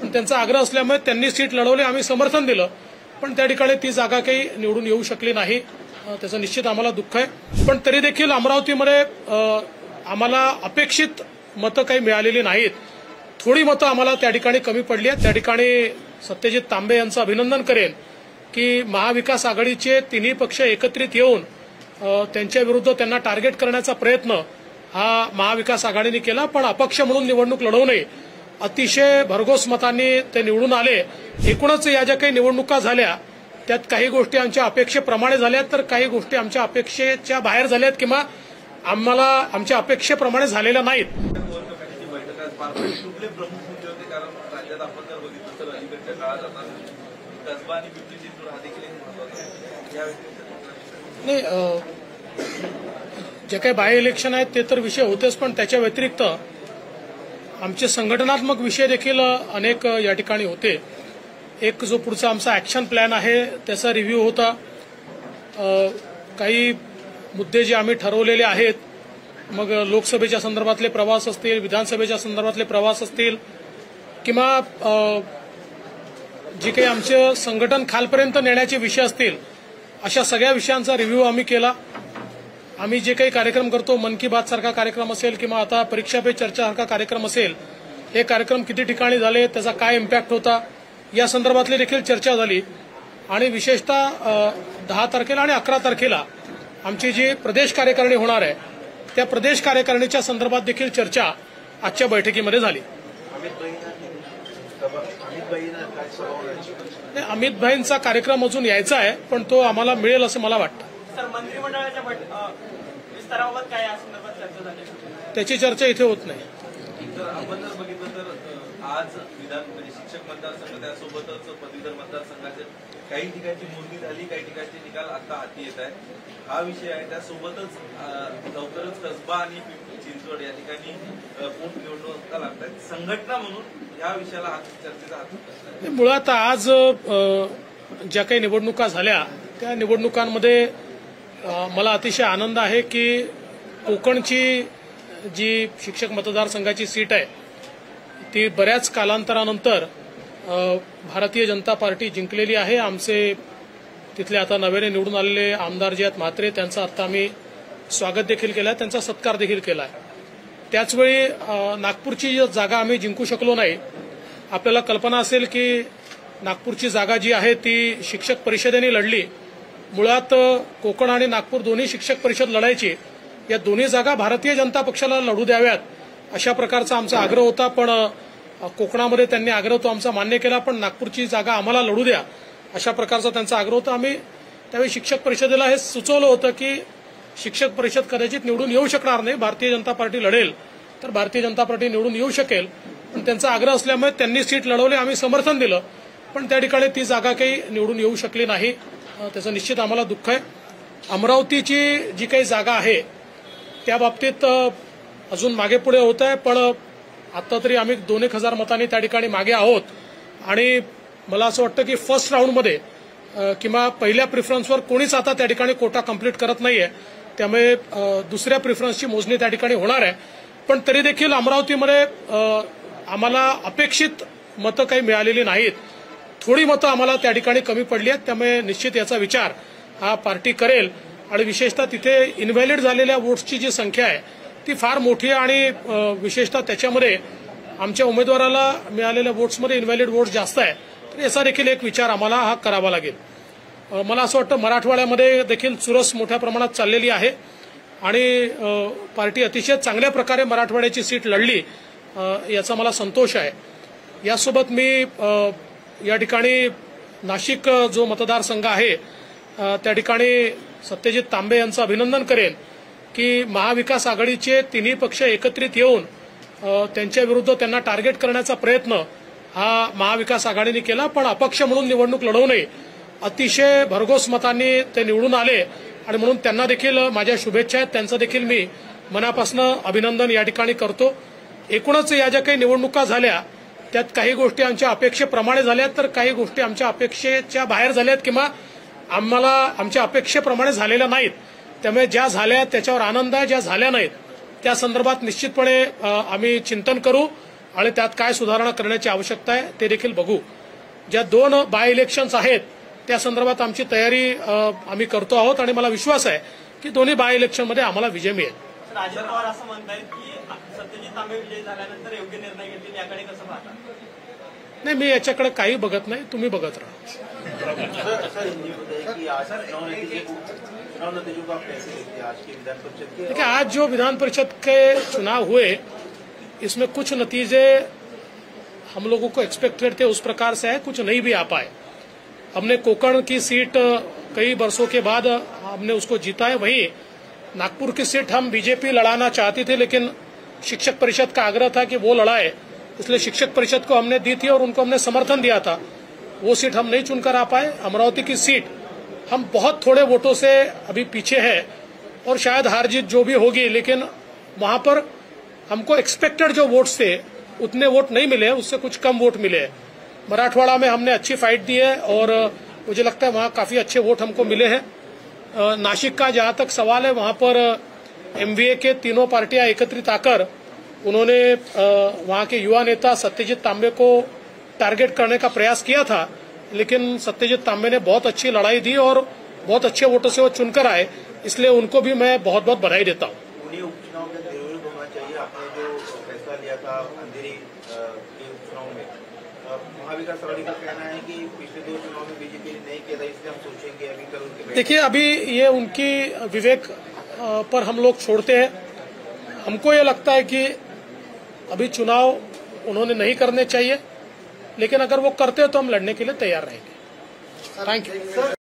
पण त्यांचा आग्रह असल्यामुळे त्यांनी सीट लढवली, आम्ही समर्थन दिलं, पण त्या ठिकाणी ती जागा काही निवडून येऊ शकली नाही. त्याचं निश्चित आम्हाला दुःख आहे. पण तरी देखील अमरावतीमध्ये आम्हाला अपेक्षित मतं काही मिळालेली नाहीत. थोडी मतं आम्हाला त्या ठिकाणी कमी पडली आहेत. त्या ठिकाणी सत्यजित तांबे यांचं अभिनंदन करेन की महाविकास आघाडीचे तिन्ही पक्ष एकत्रित येऊन त्यांच्या विरुद्ध त्यांना टार्गेट करण्याचा प्रयत्न हा महाविकास आघाडीने केला, पण अपक्ष म्हणून निवडणूक लढवू नये. अतिशय भरघोस मतांनी ते निवडून आले. एकूणच या ज्या काही निवडणुका झाल्या त्यात काही गोष्टी आमच्या अपेक्षेप्रमाणे झाल्यात, तर काही गोष्टी आमच्या अपेक्षेच्या बाहेर झाल्यात किंवा आम्हाला आमच्या अपेक्षेप्रमाणे झालेल्या नाहीत. नाही, जे काही बाय इलेक्शन आहेत ते तर विषय होतेच, पण त्याच्या व्यतिरिक्त आमचे संघटनात्मक विषय देखील अनेक या ठिकाणी होते. एक जो पुढचा आमचा ऍक्शन प्लॅन आहे त्याचा रिव्ह्यू होता. काही मुद्दे जे आम्ही ठरवलेले आहेत, मग लोकसभेच्या संदर्भातले प्रवास असतील, विधानसभेच्या संदर्भातले प्रवास असतील किंवा जे काही आमचे संघटन खालपर्यंत नेण्याचे विषय असतील, अशा सगळ्या विषयांचा रिव्ह्यू आम्ही केला. आम्ही जे काही कार्यक्रम करतो, मन की बात सारखा कार्यक्रम असेल किंवा आता परीक्षा पे चर्चा सारखा कार्यक्रम असेल, हे कार्यक्रम किती ठिकाणी झाले, त्याचा काय इम्पॅक्ट होता, या संदर्भातली देखील चर्चा झाली. आणि विशेषतः 10 तारखेला आणि 11 तारखेला आमची जी प्रदेश कार्यकारिणी होणार आहे त्या प्रदेश कार्यकारिणीच्या संदर्भात देखील चर्चा आजच्या बैठकीमध्ये झाली. अमित भाईंचा कार्यक्रम अजून यायचा आहे, पण तो आम्हाला मिळेल असं मला वाटतं. सर, मंत्रिमंडळाच्या विस्ताराबाबत काय या संदर्भात चर्चा झाली? त्याची चर्चा इथे होत नाही. आपण जर बघितलं तर आज विधान शिक्षक मतदारसंघ त्यासोबतच पदवीधर मतदारसंघाचे काही ठिकाणची मोजणी झाली, काही ठिकाणचे निकाल आता हाती येत आहे. हा विषय आहे. त्यासोबतच लवकरच कसबा आणि चिंचवड या ठिकाणी पोटनिवडणुका लागत आहेत. संघटना म्हणून या विषयाला चर्चेचा हात. मुळात आज ज्या काही निवडणुका झाल्या त्या निवडणुकांमध्ये मला अतिशय आनंद आहे की कोकणची जी शिक्षक मतदारसंघाची सीट आहे ती बऱ्याच कालांतरानंतर भारतीय जनता पार्टी जिंकलेली आहे. आमचे तिथले आता नव्याने निवडून आलेले आमदार जे आहेत म्हात्रे, त्यांचं आता आम्ही स्वागत देखील केलं आहे, त्यांचा सत्कार देखील केला आहे. त्याचवेळी नागपूरची जागा आम्ही जिंकू शकलो नाही. आपल्याला कल्पना असेल की नागपूरची जागा जी आहे ती शिक्षक परिषदेने लढली. मुळात कोकण आणि नागपूर दोन्ही शिक्षक परिषद लढायची. या दोन्ही जागा भारतीय जनता पक्षाला लढू द्याव्यात अशा प्रकारचा आमचा आग्रह होता, पण कोकणामध्ये त्यांनी आग्रह तो आमचा मान्य केला, पण नागपूरची जागा आम्हाला लढू द्या अशा प्रकारचा त्यांचा आग्रह होता. आम्ही त्यावेळी शिक्षक परिषदेला हे सुचवलं होतं की शिक्षक परिषद कदाचित निवडून येऊ शकणार नाही, भारतीय जनता पार्टी लढेल तर भारतीय जनता पार्टी निवडून येऊ शकेल, पण त्यांचा आग्रह असल्यामुळे त्यांनी सीट लढवली, आम्ही समर्थन दिलं, पण त्या ठिकाणी ती जागा काही निवडून येऊ शकली नाही. त्याचं निश्चित आम्हाला दुःख आहे. अमरावतीची जी काही जागा आहे त्या बाबतीत अजून मागे पुढे होत आहे, पण आता तरी आम्ही 2,000 मतांनी त्या ठिकाणी मागे आहोत. आणि मला असं वाटतं की फर्स्ट राऊंडमध्ये किंवा पहिल्या प्रिफरन्सवर कोणीच आता त्या ठिकाणी कोटा कंप्लीट करत नाहीये, त्यामुळे दुसऱ्या प्रिफरन्सची मोजणी त्या ठिकाणी होणार आहे. पण तरी देखील अमरावतीमध्ये आम्हाला अपेक्षित मतं काही मिळालेली नाहीत. थोडी मतं आम्हाला त्या ठिकाणी कमी पडली आहेत, त्यामुळे निश्चित याचा विचार हा पार्टी करेल. आणि विशेषतः तिथे इनव्हॅलिड झालेल्या वोट्सची जी संख्या आहे ती फार मोठी आहे आणि विशेषतः त्याच्यामध्ये आमच्या उमेदवाराला मिळालेल्या वोट्समध्ये इनव्हॅलिड वोट्स जास्त आहे, तर याचा देखील एक विचार आम्हाला हा करावा लागेल. मला असं वाटतं मराठवाड्यामध्ये देखील चुरस मोठ्या प्रमाणात चाललेली आहे आणि पार्टी अतिशय चांगल्या प्रकारे मराठवाड्याची सीट लढली याचा मला संतोष आहे. यासोबत मी या ठिकाणी नाशिक जो मतदारसंघ आहे त्या ठिकाणी सत्यजित तांबे यांचं अभिनंदन करेन की महाविकास आघाडीचे तिन्ही पक्ष एकत्रित येऊन त्यांच्या विरुद्ध त्यांना टार्गेट करण्याचा प्रयत्न हा महाविकास आघाडीने केला, पण अपक्ष म्हणून निवडणूक लढवू नये. अतिशय भरघोस मतांनी ते निवडून आले आणि म्हणून त्यांना देखील माझ्या शुभेच्छा आहेत. त्यांचं देखील मी मनापासून अभिनंदन या ठिकाणी करतो. एकूणच या ज्या काही निवडणुका झाल्या त्यात काही गोष्टी आमच्या अपेक्षेप्रमाणे झाल्यात, तर काही गोष्टी आमच्या अपेक्षेच्या बाहेर झाल्यात किंवा आम्हाला आमच्या अपेक्षेप्रमाणे झालेल्या नाहीत. त्यामुळे ज्या झाल्या त्याच्यावर आनंद आहे, ज्या झाल्या नाहीत त्या संदर्भात निश्चितपणे आम्ही चिंतन करू आणि त्यात काय सुधारणा करण्याची आवश्यकता आहे ते देखील बघू. ज्या 2 बाय इलेक्शन्स आहेत त्या संदर्भात आमची तयारी आम्ही करतो आहोत आणि मला विश्वास आहे की दोन्ही बाय इलेक्शनमध्ये आम्हाला विजय मिळेल. अजित पवार असं म्हणतायत की सत्यजित तांबे विजयी झाल्यानंतर योग्य निर्णय घेतील, याकडे कसं पाहता? नाही, मी याच्याकडे काही बघत नाही, तुम्ही बघत राहा. देखिए, आज जो विधान परिषद के चुनाव हुए इसमें कुछ नतीजे हम लोगों को एक्सपेक्टेड थे उस प्रकार से है, कुछ नहीं भी आ पाए. हमने कोकण की सीट कई वर्षों के बाद हमने उसको जीता है. वही नागपुर की सीट हम बीजेपी लड़ाना चाहती थी, लेकिन शिक्षक परिषद का आग्रह था कि वो लड़ाए, इसलिए शिक्षक परिषद को हमने दी थी और उनको हमने समर्थन दिया था. वो सीट हम नहीं चुनकर आ पाए. अमरावती की सीट हम बहुत थोड़े वोटों से अभी पीछे है और शायद हार जीत जो भी होगी, लेकिन वहां पर हमको एक्सपेक्टेड जो वोट्स थे उतने वोट नहीं मिले, उससे कुछ कम वोट मिले. मराठवाड़ा में हमने अच्छी फाइट दी है और मुझे लगता है वहां काफी अच्छे वोट हमको मिले हैं. नासिक का जहां तक सवाल है, वहां पर एमवीए के तीनों पार्टियां एकत्रित आकर उन्होंने वहां के युवा नेता सत्यजित तांबे को टारगेट करने का प्रयास किया था, लेकिन सत्यजित तांबे ने बहुत अच्छी लड़ाई दी और बहुत अच्छे वोटों से वो चुनकर आए, इसलिए उनको भी मैं बहुत बहुत बधाई देता हूं. उन्हीं उपचुनाव में जरूर होना चाहिए. आपने जो फैसला लिया था अंधेरी के उपचुनाव में, महाविकास आघाड़ी का कहना है कि पिछले 2 चुनाव में बीजेपी ने नहीं किया था, इसलिए हम सोचेंगे अभी कल उनके. देखिए, अभी ये उनकी विवेक पर हम लोग छोड़ते हैं. हमको ये लगता है कि अभी चुनाव उन्होंने नहीं करने चाहिए, लेकिन अगर वो करते हैं तो हम लड़ने के लिए तैयार रहेंगे. Thank you.